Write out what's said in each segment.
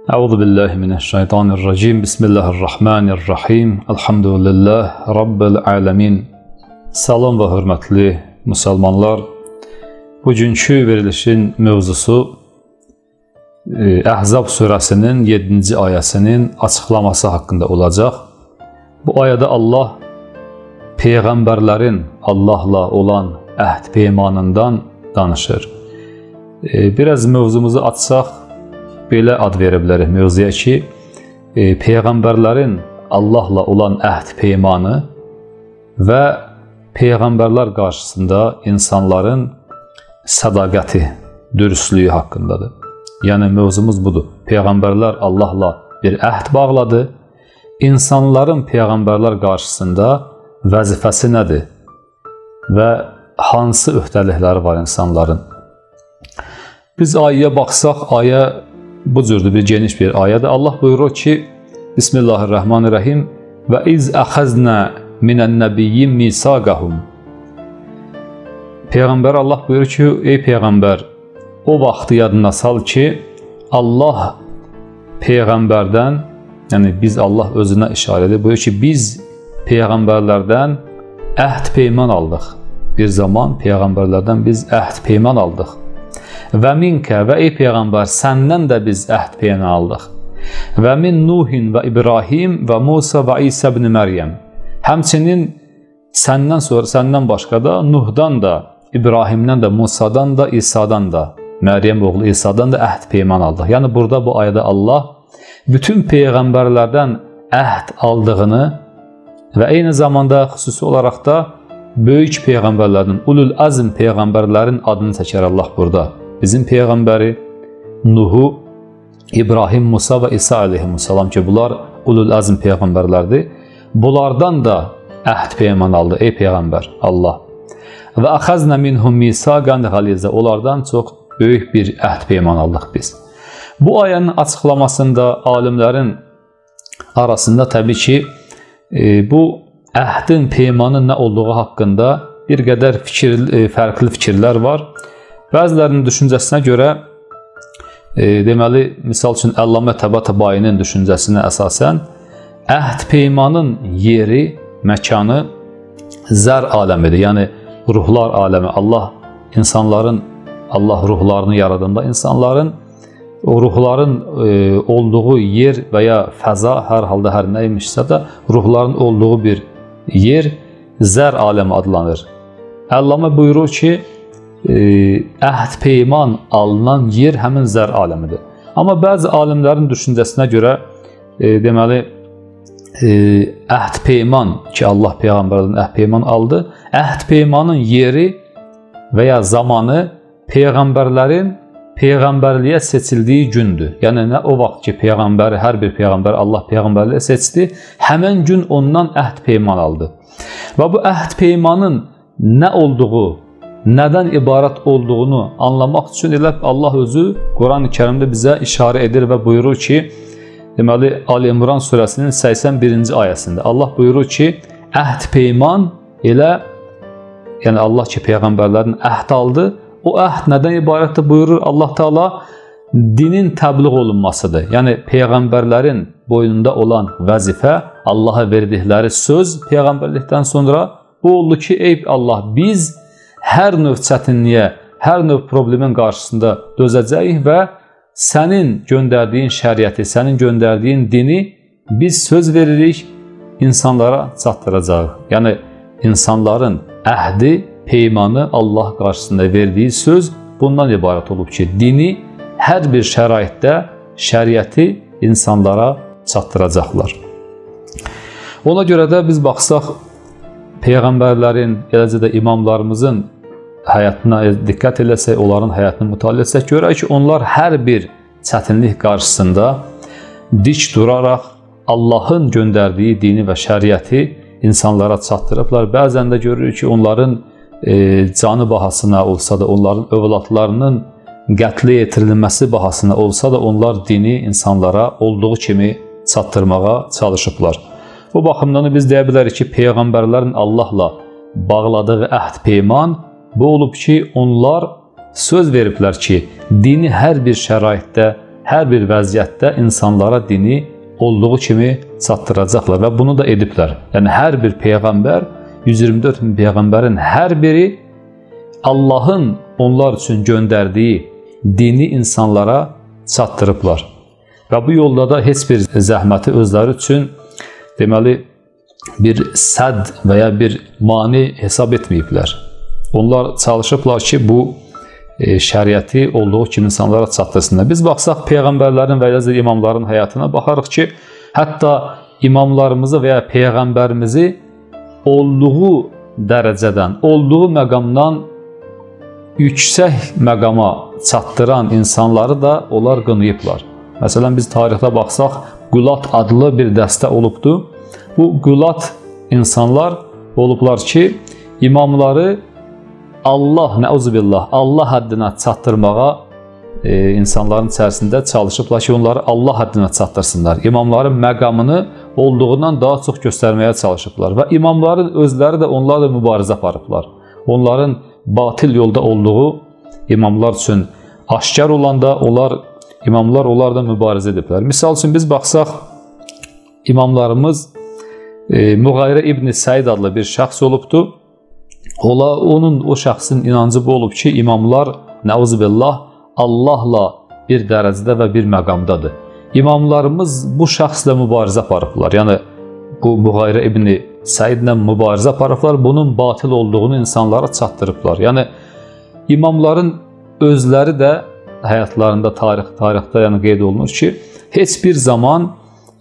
Euzu billahi mineşşeytanirracim. Bismillahirrahmanirrahim. Elhamdülillah Rabbil alemin. Salam və hörmətli müsəlmanlar. Bugünkü verilişin mövzusu Əhzab surəsinin 7-ci ayəsinin açıqlaması haqqında olacaq. Bu ayədə Allah peyğəmbərlərin Allahla olan əhd peymanından danışır. Biraz mövzumuzu açsaq belə ad verə bilərik mövzuya ki, peyğəmbərlərin Allahla olan əhd peymanı və peyğəmbərlər qarşısında insanların sədaqəti, dürüstlüyü haqqındadır. Yəni mövzumuz budur. Peyğəmbərlər Allahla bir əhd bağladı. İnsanların peyğəmbərlər qarşısında vəzifəsi nədir və hansı öhdəlikləri var insanların? Biz ayəyə baxsaq, ayə bu cürdür, bir geniş bir ayədir. Allah buyurur ki, Bismillahirrahmanirrahim və iz əxəznə minən-nəbiyyin misaqəhum. Peyğəmbər Allah buyurur ki, ey Peyğəmbər, o vaxtı yadına sal ki, Allah Peyğəmbərdən, yəni biz Allah özünə işarə edir, buyurur ki, biz Peyğəmbərlərdən əhd peyman aldıq. Bir zaman Peyğəmbərlərdən biz əhd peyman aldıq. Və minkə və ey Peyğəmbər, səndən də biz əhd peyman aldıq. Və min Nuhin və İbrahim və Musa və İsa ibn Məryəm. Həmçinin səndən başqa da Nuhdan da, İbrahimdən də, Musadan da, İsa'dan da, Məryəm oğlu İsa'dan da əhd peyman aldıq. Yəni burada bu ayədə Allah bütün peyğəmbərlərdən əhd aldığını və eyni zamanda xüsusi olaraq da böyük peyğəmbərlərdən, ulul azm peyğəmbərlərin adını çəkər Allah burada. Bizim peyğəmbəri Nuhu, İbrahim, Musa və İsa aleyhissalam ki, bunlar ulul azm peyğəmbərlərdir. Bunlardan da əhd peyman aldı ey peyğəmbər Allah. Və əxəznə minhum misaqən ğalizə. Onlardan çox böyük bir əhd peyman aldıq biz. Bu ayənin açıqlamasında alimlərin arasında təbii ki, bu əhdin peymanın nə olduğu haqqında bir qədər fərqli fikirlər var. Bəzilərinin düşüncəsinə görə, deməli, misal üçün Əllamə Təbatabayinin düşüncəsinə əsasən, əhd peymanın yeri, məkanı zər aləmidir. Yəni, ruhlar aləmi. Allah ruhlarını yaradanda insanların, o ruhların olduğu yer və ya fəza, hər halda hər nəymişsə də, ruhların olduğu bir yer zər aləmi adlanır. Əllamə buyurur ki, əhd peyman alınan yer həmin zər aləmidir. Amma bəzi alimlərin düşüncəsinə görə, deməli, əhd peyman ki, Allah peyğəmbərdən əhd peyman aldı, əhd peymanın yeri və ya zamanı peyğəmbərlərin peyğəmbərliyə seçildiyi gündür. Yəni, nə o vaxt ki, hər bir peyğəmbər Allah peyğəmbərliyə seçdi, həmən gün ondan əhd peyman aldı. Və bu əhd peymanın nə olduğu, nədən ibarət olduğunu anlamaq üçün elə Allah özü Quran-ı Kərimdə bizə işarə edir və buyurur ki, deməli, Ali İmran surəsinin 81-ci ayəsində Allah buyurur ki, əhd peyman elə, yəni Allah ki, peyğəmbərlərin əhd aldı, o əhd nədən ibarətdir buyurur Allah Teala, dinin təbliğ olunmasıdır. Yəni, peyğəmbərlərin boynunda olan vəzifə, Allaha verdikləri söz peyğəmbərlikdən sonra bu oldu ki, ey Allah, biz hər növ çətinliyə, hər növ problemin qarşısında dözəcəyik və sənin göndərdiyin şəriəti, sənin göndərdiyin dini biz söz veririk, insanlara çatdıracaq. Yəni, insanların əhdi, peymanı Allah qarşısında verdiyi söz bundan ibarət olub ki, dini hər bir şəraitdə şəriəti insanlara çatdıracaqlar. Ona görə də biz baxsaq, peyğəmbərlərin, eləcə də imamlarımızın həyatına diqqət eləsək, onların həyatını mütaliə etsək, görək ki, onlar hər bir çətinlik qarşısında dik duraraq Allahın göndərdiyi dini və şəriəti insanlara çatdırıblar. Bəzən də görürük ki, onların canı bahasına olsa da, onların övladlarının qətlə yetirilməsi bahasına olsa da, onlar dini insanlara olduğu kimi çatdırmağa çalışıblar. Bu baxımdan biz deyə bilərik ki, peyğəmbərlərin Allahla bağladığı əhd peyman bu olub ki, onlar söz veriblər ki, dini hər bir şəraitdə hər bir vəziyyətdə insanlara dini olduğu kimi çatdıracaqlar və bunu da ediblər. Yəni hər bir peyğəmbər, 124 min peyğəmbərin hər biri Allahın onlar üçün göndərdiyi dini insanlara çatdırıblar. Və bu yolda da heç bir zəhməti özləri üçün deməli bir sədd və ya bir mani hesab etməyiblər. Onlar çalışıblar ki, bu şəriəti olduğu kimi insanlara çatdırsınlar. Biz baxsaq peyğəmbərlərin və ya imamların həyatına baxarıq ki, hətta imamlarımızı və ya peyğəmbərimizi olduğu dərəcədən, olduğu məqamdan yüksək məqama çatdıran insanları da onlar qınayıblar. Məsələn, biz tarixdə baxsaq, Qulat adlı bir dəstə olubdur. Bu Qulat insanlar olublar ki, imamları Allah, nəuzubillah, Allah həddinə çatdırmağa insanların içərisində çalışıblar ki, onları Allah həddinə çatdırsınlar. İmamların məqamını olduğundan daha çox göstərməyə çalışıblar və imamların özləri də onlarla mübarizə aparıblar. Onların batil yolda olduğu imamlar üçün aşkar olanda imamlar onlarla mübarizə ediblər. Misal üçün biz baxsaq, imamlarımız Müğayrə İbn Səid adlı bir şəxs olubdur. O şəxsin inancı bu olub ki, imamlar nəuzubillah Allahla bir dərəcədə və bir məqamdadır. İmamlarımız bu şəxslə mübarizə aparıblar. Yəni bu Müğayrə İbn Səidlə mübarizə aparıblar, bunun batil olduğunu insanlara çatdırıblar. Yəni imamların özləri də həyatlarında, tarixdə yəni qeyd olunur ki, heç bir zaman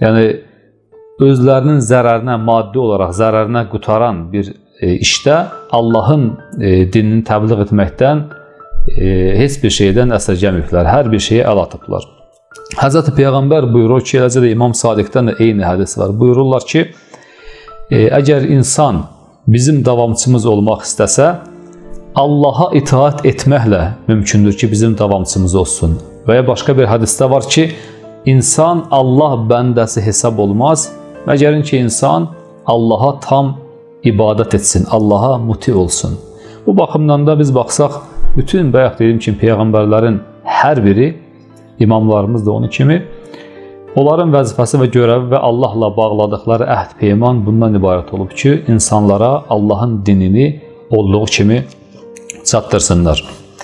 özlərinin zərərinə, maddi olaraq zərərinə qutaran bir işdə Allahın dinini təbliğ etməkdən heç bir şeydən əsirgəməyiblər, hər bir şeyə əl atıblar. Həzrəti Peyğəmbər buyurur ki, eləcə də İmam Sadiqdən də eyni hədis var. Buyururlar ki, əgər insan bizim davamçımız olmaq istəsə, Allaha itaat etməklə mümkündür ki, bizim davamçımız olsun. Və ya başqa bir hədisdə var ki, insan Allah bəndəsi hesab olmaz, məgərin ki, insan Allaha tam ibadət etsin, Allaha muti olsun. Bu baxımdan da biz baxsaq, bütün bayaq dediyim kimi peyğəmbərlərin hər biri, imamlarımız da onu kimi, onların vəzifəsi və görəvi və Allahla bağladıqları əhd peyman bundan ibarət olub ki, insanlara Allahın dinini olduğu kimi çatdırsınlar.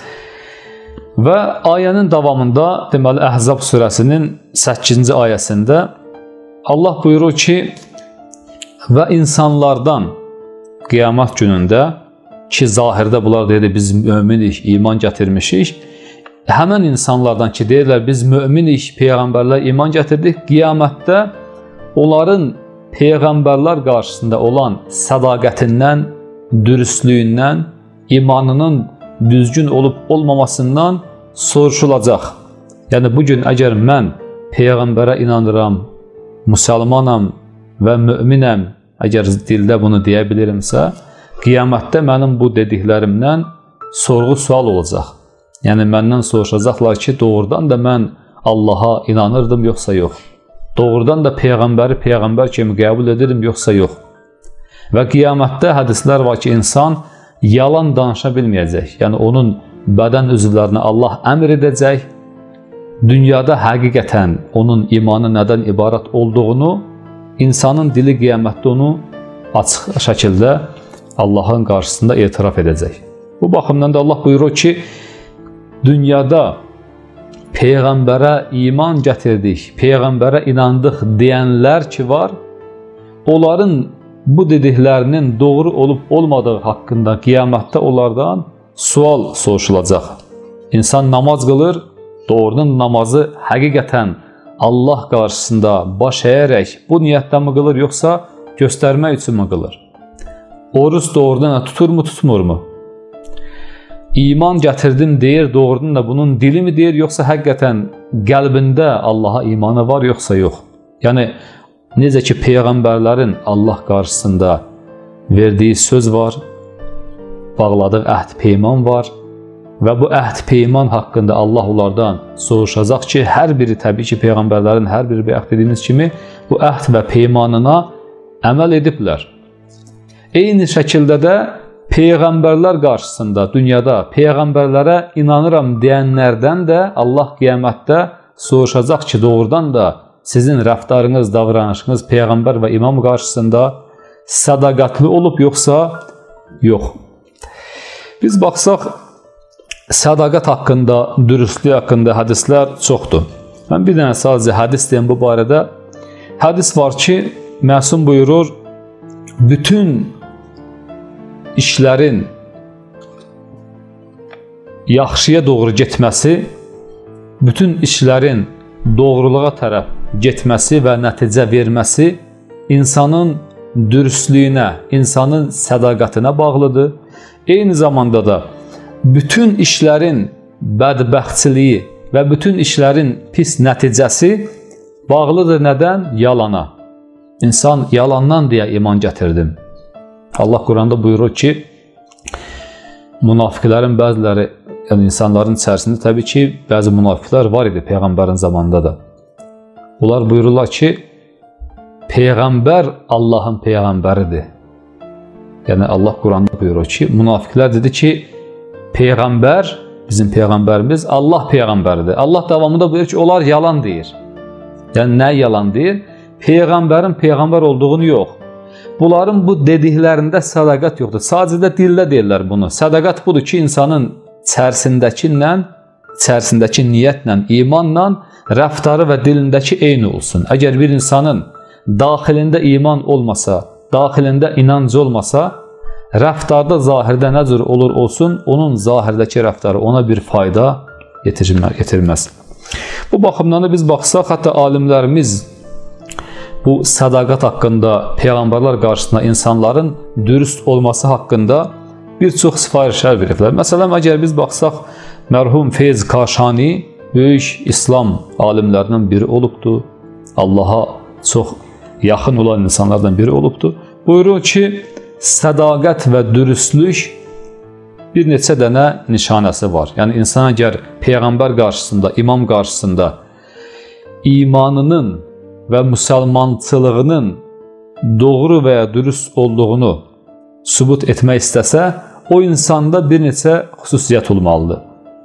Və ayənin davamında, deməli Əhzab surəsinin 8-ci ayəsində Allah buyurur ki, və insanlardan qiyamət günündə ki, zahirdə bunlar deyir, biz möminik, iman gətirmişik, həmən insanlardan ki, deyirlər, biz möminik, peyğəmbərlər iman gətirdik, qiyamətdə onların peyğəmbərlər qarşısında olan sədaqətindən, dürüstlüyündən, imanının düzgün olub olmamasından soruşulacaq. Yəni, bugün əgər mən peyğəmbərə inanıram, müsəlmanam və möminəm, əgər dildə bunu deyə bilirimsə, qiyamətdə mənim bu dediklərimdən sorğu-sual olacaq. Yəni, məndən soruşacaqlar ki, doğrudan da mən Allaha inanırdım, yoxsa yox. Doğrudan da peyğəmbəri peyğəmbər kimi qəbul edirdim, yoxsa yox. Və qiyamətdə hədislər var ki, insan yalan danışa bilməyəcək. Yəni, onun bədən üzvlərinə Allah əmr edəcək. Dünyada həqiqətən onun imanı nədən ibarət olduğunu, insanın dili qiyamətdə onu açıq şəkildə Allahın qarşısında etiraf edəcək. Bu baxımdan da Allah buyurur ki, dünyada peyğəmbərə iman gətirdik, peyğəmbərə inandıq deyənlər ki var, onların bu dediklərinin doğru olub olmadığı haqqında qiyamətdə onlardan sual soruşulacaq. İnsan namaz qılır, doğrudan namazı həqiqətən Allah qarşısında baş əyərək bu niyyətdən mi qılır, yoxsa göstərmək üçün mi qılır? Oruç doğrudan tuturmu, tutmurmu? İman gətirdim deyir, doğrudan da bunun dili mi deyir, yoxsa həqiqətən qəlbində Allaha imanı var, yoxsa yox? Yəni, necə ki, peyğəmbərlərin Allah qarşısında verdiyi söz var, bağladığı əhd peyman var və bu əhd peyman haqqında Allah onlardan soruşacaq ki, hər biri, təbii ki, peyğəmbərlərin hər biri bayaq dediyimiz kimi bu əhd və peymanına əməl ediblər. Eyni şəkildə də peyğəmbərlər qarşısında dünyada peyğəmbərlərə inanıram deyənlərdən də Allah qiyamətdə soruşacaq ki, doğrudan da sizin rəftarınız, davranışınız Peyğəmbər və imam qarşısında sədaqətli olub, yoxsa yox. Biz baxsaq, sədaqət haqqında, dürüstlük haqqında hədislər çoxdur. Mən bir dənə sadəcə hədis deyim bu barədə. Hədis var ki, Məsum buyurur, bütün işlərin yaxşıya doğru getməsi, bütün işlərin doğruluğa tərəf getməsi və nəticə verməsi insanın dürüstlüyünə, insanın sədaqətinə bağlıdır. Eyni zamanda da bütün işlərin bədbəxtçiliyi və bütün işlərin pis nəticəsi bağlıdır nədən? Yalana. İnsan yalandan deyə iman gətirdim. Allah Quranda buyurur ki, münafiqlərin bəziləri, yəni insanların içərisində təbii ki, bəzi münafiqlər var idi Peyğəmbərin zamanında da. Bunlar buyururlar ki, Peyğəmbər Allahın Peyğəmbəridir. Yəni Allah Quranda buyurur ki, münafiqlər dedi ki, Peyğəmbər, bizim Peyğəmbərimiz Allah Peyğəmbəridir. Allah davamında buyurur ki, onlar yalan deyir. Yəni nə yalan deyir? Peyğəmbərin Peyğəmbər olduğunu yox. Bunların bu dediklərində sədaqət yoxdur. Sadəcə də dillə deyirlər bunu. Sədaqət budur ki, insanın içərisindəki niyyətlə, imanla, rəftarı və dilindəki eyni olsun. Əgər bir insanın daxilində iman olmasa, daxilində inancı olmasa, rəftarda, zahirdə nə cür olur olsun, onun zahirdəki rəftarı ona bir fayda getirməz. Bu baxımdan da biz baxsaq, hətta alimlərimiz bu sədaqət haqqında, Peyğəmbərlər qarşısında insanların dürüst olması haqqında bir çox sifarişlər veriblər. Məsələn, əgər biz baxsaq, mərhum Feyz Kaşani böyük İslam alimlərindən biri olubdur. Allaha çox yaxın olan insanlardan biri olubdur. Buyurur ki, sədaqət və dürüstlük bir neçə dənə nişanəsi var. Yəni, insan əgər Peyğəmbər qarşısında, imam qarşısında imanının və müsəlmançılığının doğru və ya dürüst olduğunu sübut etmək istəsə, o insanda bir neçə xüsusiyyət olmalıdır.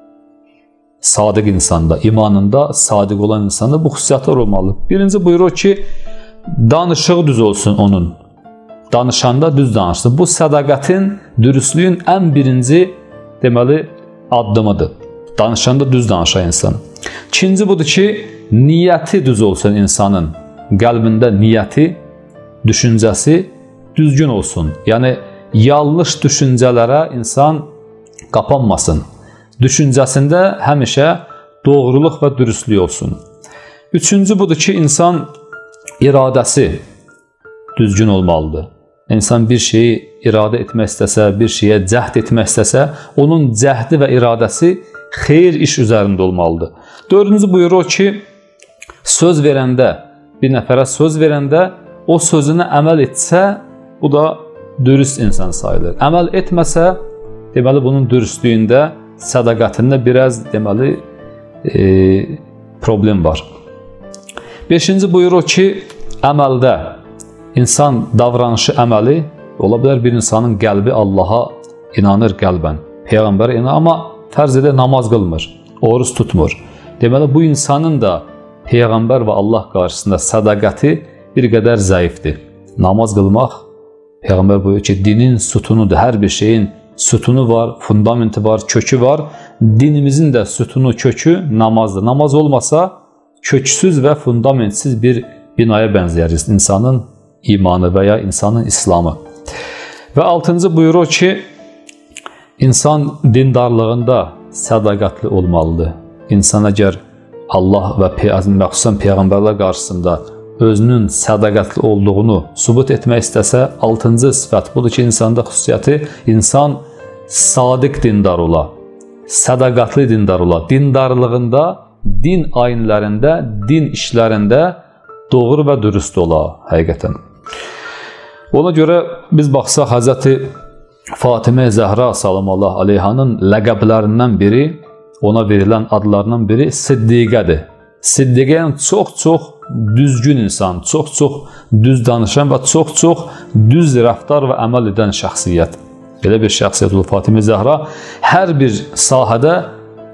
Sadiq insanda, imanında sadiq olan insanda bu xüsusiyyətlər olmalıdır. Birinci buyurur ki, danışığı düz olsun onun. Danışanda düz danışsın. Bu sədaqətin, dürüstlüyün ən birinci deməli addımıdır. Danışanda düz danışan insan. İkinci budur ki, niyyəti düz olsun insanın. Qəlbində niyyəti, düşüncəsi düzgün olsun. Yəni, yanlış düşüncələrə insan qapanmasın. Düşüncəsində həmişə doğruluq və dürüstlük olsun. Üçüncü budur ki, insan iradəsi düzgün olmalıdır. İnsan bir şeyi iradə etmək istəsə, bir şeyə cəhd etmək istəsə, onun cəhdi və iradəsi xeyir iş üzərində olmalıdır. Dördüncü buyurur ki, söz verəndə, bir nəfərə söz verəndə, o sözünə əməl etsə, bu da dürüst insan sayılır. Əməl etməsə, deməli, bunun dürüstlüyündə, sədaqətində biraz, deməli, problem var. Beşinci buyurur ki, əməldə, insan davranışı əməli, ola bilər bir insanın qəlbi Allaha inanır qəlbən, Peyğəmbərə inanır, amma fərz edə namaz qılmır, oruç tutmur. Deməli, bu insanın da Peyğəmbər və Allah qarşısında sədaqəti bir qədər zəifdir. Namaz qılmaq, Peyğəmbər buyurur ki, dinin sütunudur, hər bir şeyin sütunu var, fundamenti var, kökü var. Dinimizin də sütunu, kökü namazdır. Namaz olmasa, köksüz və fundamentsiz bir binaya bənzəyəriz. İnsanın imanı və ya insanın İslamı. Və altıncı buyurur ki, insan dindarlığında sədaqətli olmalıdır. İnsan əgər Allah və məxsusən Peyğəmbərlər qarşısında özünün sədaqətli olduğunu sübut etmək istəsə, altıncı sifət budur ki, insanda xüsusiyyəti, insan sadiq dindar ola, sədaqətli dindar ola, dindarlığında, din ayinlərində, din işlərində doğru və dürüst ola, həqiqətən. Ona görə biz baxsaq, Həzrəti Fatimə Zəhra salamallahu aleyhanın ləqəblərindən biri, ona verilən adlarından biri Siddiqədir. Siddiqə yəni çox-çox düzgün insan, çox-çox düz danışan və çox-çox düz rəftar və əməl edən şəxsiyyət. Belə bir şəxsiyyət olur Fatimə Zəhra. Hər bir sahədə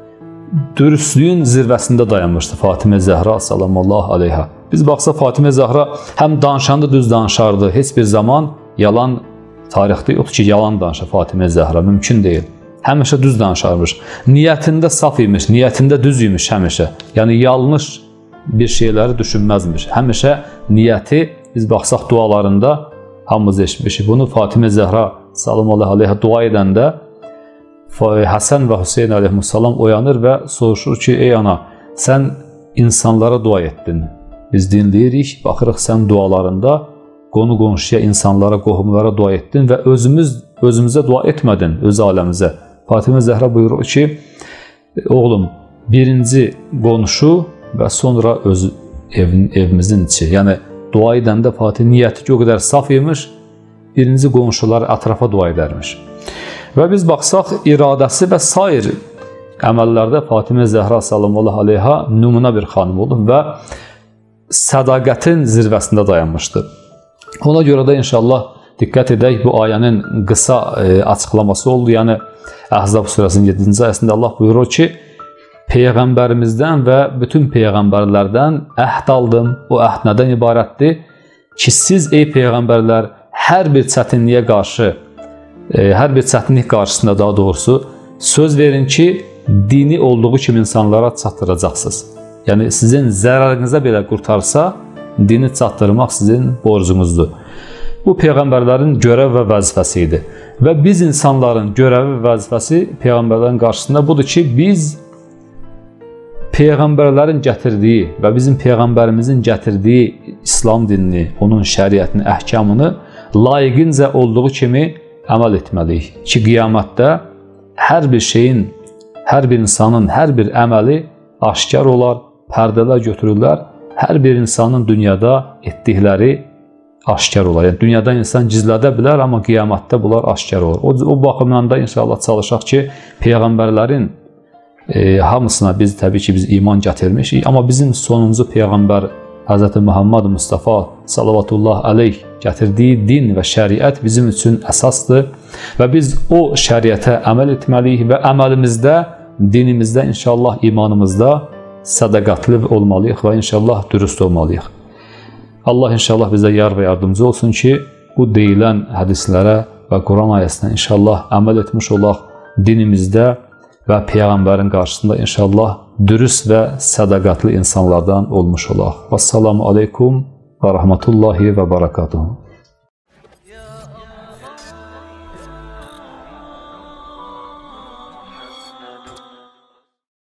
dürüstlüyün zirvəsində dayanmışdı Fatimə Zəhra sallallahu aleyha. Biz baxsa Fatimə Zəhra həm danışanda düz danışardı, heç bir zaman yalan tarixdə yoxdur ki, yalan danışa Fatimə Zəhra, mümkün deyil. Həmişə düz danışarmış. Niyyətində saf imiş, niyyətində düz imiş həmişə. Yəni yanlış bir şeyləri düşünməzmiş. Həmişə niyyəti biz baxsaq dualarında hamımız eşitmişik. Bunu Fatimə Zəhra sallallahu aleyha dua edəndə Həsən və Hüseyin aleyhissalam oyanır və soruşur ki, ey ana, sən insanlara dua etdin. Biz dinləyirik, baxırıq sən dualarında qonu-qonşuya, insanlara, qohumlara dua etdin və özümüzə dua etmədin, öz aləmizə. Fatimə Zəhra buyurur ki, oğlum, birinci qonşu və sonra öz evimizin içi. Yəni, dua edəndə Fatimə niyyəti ki, o qədər saf imiş, birinci qonşular ətrafa dua edərmiş. Və biz baxsaq, iradəsi və sair əməllərdə Fatimə Zəhra sallallahu aleyha nümunə bir xanım olub və sədaqətin zirvəsində dayanmışdı. Ona görə də inşallah diqqət edək, bu ayənin qısa açıqlaması oldu. Yəni, Əhzab surəsinin 7-ci ayəsində Allah buyurur ki, Peyğəmbərimizdən və bütün Peyğəmbərlərdən əhd aldım. O əhd nədən ibarətdir? Ki, siz ey Peyğəmbərlər hər bir çətinliyə qarşı, hər bir çətinlik qarşısında daha doğrusu söz verin ki, dini olduğu kimi insanlara çatdıracaqsınız. Yəni, sizin zərərinizə belə qurtarsa, dini çatdırmaq sizin borcunuzdur. Bu Peyğəmbərlərin görəv və vəzifəsi idi. Və biz insanların görəvi və vəzifəsi Peyğəmbərlərin qarşısında budur ki, biz Peyğəmbərlərin gətirdiyi və bizim Peyğəmbərimizin gətirdiyi İslam dinini, onun şəriətini, əhkamını layiqincə olduğu kimi əməl etməliyik. Ki, qiyamətdə hər bir şeyin, hər bir insanın, hər bir əməli aşkar olar, pərdələr götürürlər. Hər bir insanın dünyada etdikləri aşkar olar. Yəni, dünyada insan gizlədə bilər, amma qiyamətdə bunlar aşkar olur. O baxımdan da inşallah çalışaq ki, Peyğəmbərlərin hamısına biz təbii ki, biz iman gətirmişik. Amma bizim sonuncu Peyğəmbər Hz. Muhammed Mustafa salavatullah aleyh gətirdiyi din və şəriət bizim üçün əsasdır. Və biz o şəriətə əməl etməliyik və əməlimizdə, dinimizdə, inşallah imanımızda sədaqətli olmalıyıq və inşallah dürüst olmalıyıq. Allah inşallah bizə yar və yardımcı olsun ki, bu deyilən hədislərə və Quran ayəsinə inşallah əməl etmiş olaq, dinimizdə və Peyğəmbərin qarşısında inşallah dürüst və sədaqətli insanlardan olmuş olaq. Vəssalamu aleykum və rəhmətullahi və barakatuhu.